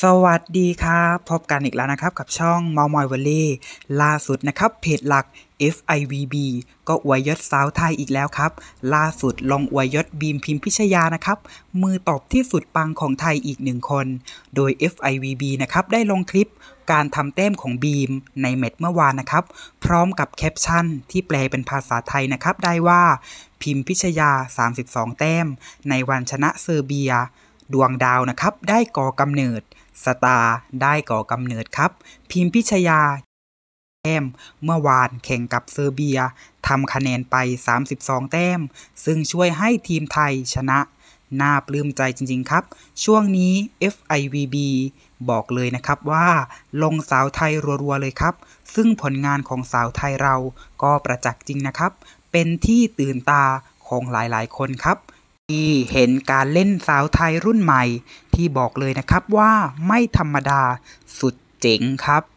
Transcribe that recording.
สวัสดีครับพบกันอีกแล้วนะครับกับช่องเมามอยวอลเล่ล่าสุดนะครับเพจหลัก FIVB ก็อวยยศสาวไทยอีกแล้วครับล่าสุดลงอวยยศบีมพิมพิชยานะครับมือตบที่สุดปังของไทยอีกหนึ่งคนโดย FIVB นะครับได้ลงคลิปการทำแต้มของบีมในแมตช์เมื่อวานนะครับพร้อมกับแคปชั่นที่แปลเป็นภาษาไทยนะครับได้ว่าพิมพิชยา32แต้มในวันชนะเซอร์เบียดวงดาวนะครับได้ก่อกำเนิดสตาร์ได้ก่อกำเนิดครับพิมพิชยาแต้มเมื่อวานแข่งกับเซอร์เบียทำคะแนนไป32แต้มซึ่งช่วยให้ทีมไทยชนะน่าปลื้มใจจริงๆครับช่วงนี้ FIVB บอกเลยนะครับว่าลงสาวไทยรัวๆเลยครับซึ่งผลงานของสาวไทยเราก็ประจักษ์จริงนะครับเป็นที่ตื่นตาของหลายๆคนครับที่เห็นการเล่นสาวไทยรุ่นใหม่ที่บอกเลยนะครับว่าไม่ธรรมดาสุดเจ๋งครับ